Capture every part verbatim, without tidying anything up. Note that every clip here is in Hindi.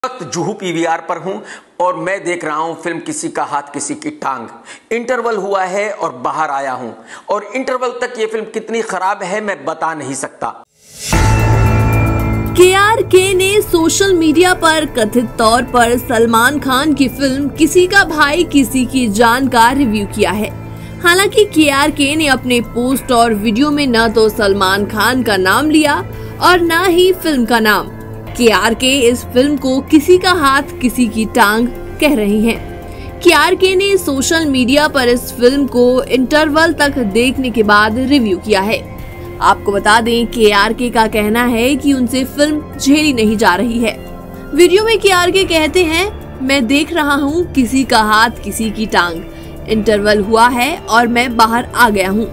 वक्त जुहू पीवीआर पर हूं और मैं देख रहा हूं फिल्म किसी का हाथ किसी की टांग। इंटरवल हुआ है और बाहर आया हूं और इंटरवल तक ये फिल्म कितनी खराब है मैं बता नहीं सकता। के आर के ने सोशल मीडिया पर कथित तौर पर सलमान खान की फिल्म किसी का भाई किसी की जान का रिव्यू किया है। हालांकि के आर के ने अपने पोस्ट और वीडियो में न तो सलमान खान का नाम लिया और न ही फिल्म का नाम। के आर के इस फिल्म को किसी का हाथ किसी की टांग कह रही हैं। के आर के ने सोशल मीडिया पर इस फिल्म को इंटरवल तक देखने के बाद रिव्यू किया है। आपको बता दें के आर के का कहना है कि उनसे फिल्म झेली नहीं जा रही है। वीडियो में के आर के कहते हैं, मैं देख रहा हूँ किसी का हाथ किसी की टांग। इंटरवल हुआ है और मैं बाहर आ गया हूँ।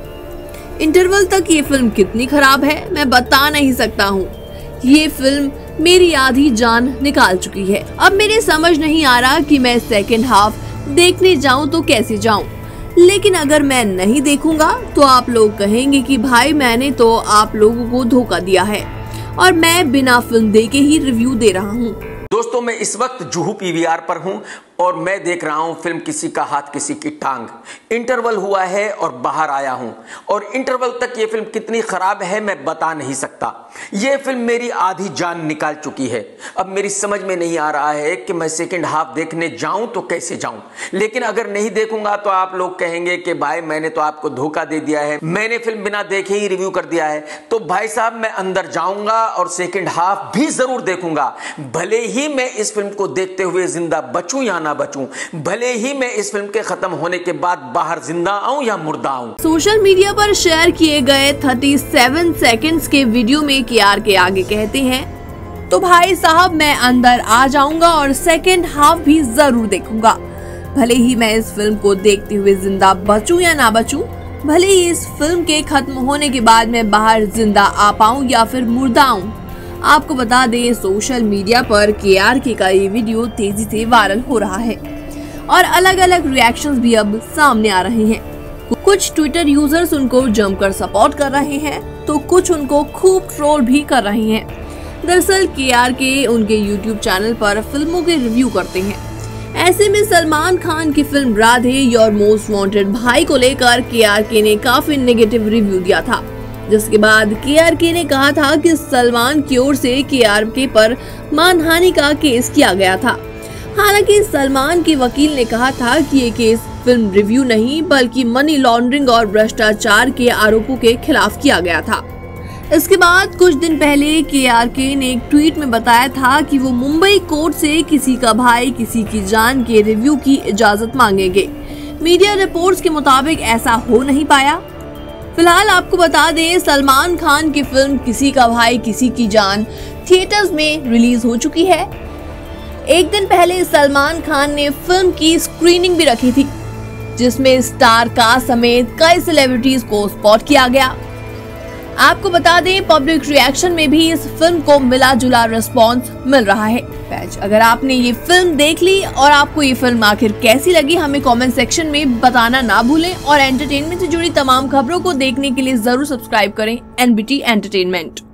इंटरवल तक ये फिल्म कितनी खराब है मैं बता नहीं सकता हूँ। ये फिल्म मेरी आधी जान निकाल चुकी है। अब मेरे समझ नहीं आ रहा कि मैं सेकेंड हाफ देखने जाऊं तो कैसे जाऊं। लेकिन अगर मैं नहीं देखूंगा तो आप लोग कहेंगे कि भाई मैंने तो आप लोगों को धोखा दिया है और मैं बिना फिल्म देखे ही रिव्यू दे रहा हूं। दोस्तों, मैं इस वक्त जुहू पीवीआर पर हूं और मैं देख रहा हूं फिल्म किसी का हाथ किसी की टांग। इंटरवल हुआ है और बाहर आया हूं और इंटरवल तक ये फिल्म कितनी खराब है मैं बता नहीं सकता। ये फिल्म मेरी आधी जान निकाल चुकी है। अब मेरी समझ में नहीं आ रहा है कि मैं सेकंड हाफ देखने जाऊं तो कैसे जाऊं। लेकिन अगर नहीं देखूंगा तो आप लोग कहेंगे कि भाई मैंने तो आपको धोखा दे दिया है, मैंने फिल्म बिना देखे ही रिव्यू कर दिया है। तो भाई साहब, मैं अंदर जाऊंगा और सेकंड हाफ भी जरूर देखूंगा। भले ही मैं इस फिल्म को देखते हुए जिंदा बचूं या ना बचूं, भले ही मैं इस फिल्म के खत्म होने के बाद बाहर जिंदा आऊं या मुर्दा आऊं। सोशल मीडिया पर शेयर किए गए सैंतीस सेकंड्स के वीडियो में के आर के आगे कहते हैं, तो भाई साहब मैं अंदर आ जाऊंगा और सेकंड हाफ भी जरूर देखूंगा। भले ही मैं इस फिल्म को देखते हुए जिंदा बचूं या ना बचूं, भले ही इस फिल्म के खत्म होने के बाद मैं बाहर जिंदा आ पाऊं या फिर मुर्दा आऊं। आपको बता दें, सोशल मीडिया पर के आर के का ये वीडियो तेजी से वायरल हो रहा है और अलग अलग रिएक्शंस भी अब सामने आ रहे हैं। कुछ ट्विटर यूजर्स उनको जमकर सपोर्ट कर रहे हैं तो कुछ उनको खूब ट्रोल भी कर रहे हैं। दरअसल के आर के उनके यूट्यूब चैनल पर फिल्मों के रिव्यू करते हैं। ऐसे में सलमान खान की film Radhe your most wanted Bhai को लेकर के आर के ने काफी नेगेटिव रिव्यू दिया था, जिसके बाद के आर के ने कहा था कि सलमान की ओर से के आर के पर मानहानि का केस किया गया था। हालांकि सलमान के वकील ने कहा था कि ये केस फिल्म रिव्यू नहीं बल्कि मनी लॉन्ड्रिंग और भ्रष्टाचार के आरोपों के खिलाफ किया गया था। इसके बाद कुछ दिन पहले के आर के ने एक ट्वीट में बताया था कि वो मुंबई कोर्ट से किसी का भाई किसी की जान के रिव्यू की इजाजत मांगेंगे। मीडिया रिपोर्ट्स के मुताबिक ऐसा हो नहीं पाया। फिलहाल आपको बता दें, सलमान खान की फिल्म किसी का भाई किसी की जान थिएटर्स में रिलीज हो चुकी है। एक दिन पहले सलमान खान ने फिल्म की स्क्रीनिंग भी रखी थी, जिसमें स्टार कास्ट समेत कई सेलिब्रिटीज को स्पॉट किया गया। आपको बता दें, पब्लिक रिएक्शन में भी इस फिल्म को मिला जुला रिस्पॉन्स मिल रहा है। अगर आपने ये फिल्म देख ली और आपको ये फिल्म आखिर कैसी लगी हमें कमेंट सेक्शन में बताना ना भूलें और एंटरटेनमेंट से जुड़ी तमाम खबरों को देखने के लिए जरूर सब्सक्राइब करें एन बी टी एंटरटेनमेंट।